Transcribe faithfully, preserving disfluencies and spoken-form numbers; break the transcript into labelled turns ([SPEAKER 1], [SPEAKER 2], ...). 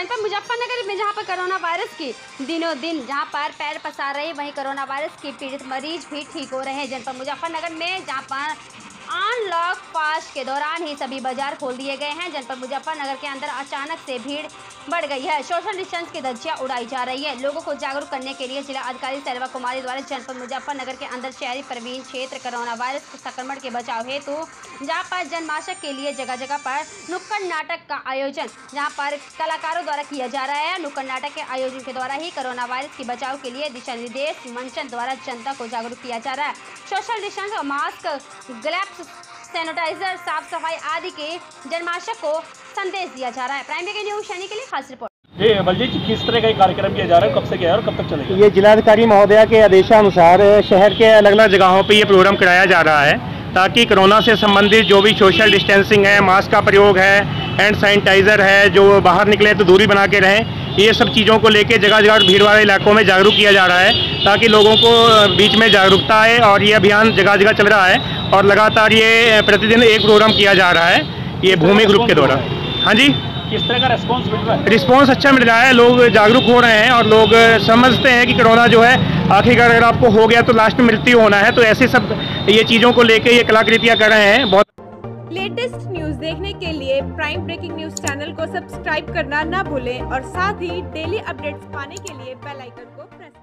[SPEAKER 1] जनपद मुजफ्फरनगर में जहां पर कोरोना वायरस की दिनों दिन जहां पर पैर पसार रही, वहीं कोरोना वायरस के पीड़ित मरीज भी ठीक हो रहे हैं। जनपद मुजफ्फरनगर में जहां पर अनलॉक फास्ट के दौरान ही सभी बाजार खोल दिए गए हैं। जनपद मुजफ्फरनगर के अंदर अचानक से भीड़ बढ़ गई है। सोशल डिस्टेंस की धज्जियां उड़ाई जा रही है। लोगों को जागरूक करने के लिए जिला अधिकारी सेल्वा कुमारी द्वारा जनपद मुजफ्फरनगर के अंदर शहरी प्रवीण क्षेत्र कोरोना वायरस संक्रमण के बचाव हेतु जहां पर जनमानस के लिए जगह जगह पर नुक्कड़ नाटक का आयोजन जहां पर कलाकारों द्वारा किया जा रहा है। नुक्कड़ नाटक के आयोजन के द्वारा ही कोरोना वायरस के बचाव के लिए दिशा निर्देश मंचन द्वारा जनता को जागरूक किया जा रहा है। सोशल डिस्टेंस और मास्क, ग्लव्स, सैनिटाइजर, साफ सफाई आदि के जनमानस को संदेश दिया जा रहा है। प्राइम के न्यूज शनि के लिए खास रिपोर्ट।
[SPEAKER 2] ये बलजीत जी, किस तरह का कार्यक्रम किया जा रहा है, कब से किया है और कब तक चलेगा?
[SPEAKER 3] ये जिलाधिकारी महोदया के आदेशानुसार शहर के अलग अलग जगहों पे ये प्रोग्राम कराया जा रहा है ताकि कोरोना से संबंधित जो भी सोशल डिस्टेंसिंग है, मास्क का प्रयोग है, हैंड सैनिटाइजर है, जो बाहर निकले तो दूरी बना के रहें, ये सब चीज़ों को लेके जगह जगह भीड़ वाले इलाकों में जागरूक किया जा रहा है ताकि लोगों को बीच में जागरूकता आए। और ये अभियान जगह जगह चल रहा है और लगातार ये प्रतिदिन एक प्रोग्राम किया जा रहा है ये भूमि ग्रुप के द्वारा। हाँ जी,
[SPEAKER 2] किस तरह का रिस्पॉन्स मिल रहा है?
[SPEAKER 3] रिस्पॉन्स अच्छा मिल रहा है, लोग जागरूक हो रहे हैं और लोग समझते हैं कि कोरोना जो है आखिरकार अगर आपको हो गया तो लास्ट में मृत्यु होना है। तो ऐसे सब ये चीज़ों को लेके ये कलाकृतियाँ कर रहे हैं। बहुत
[SPEAKER 4] लेटेस्ट न्यूज देखने के लिए प्राइम ब्रेकिंग न्यूज चैनल को सब्सक्राइब करना ना भूलें और साथ ही डेली अपडेट्स पाने के लिए बेल आइकन को प्रेस